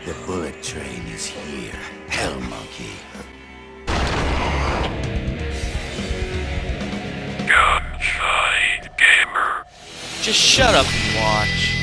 The bullet train is here, hell monkey. Gunshygamer. Just shut up and watch.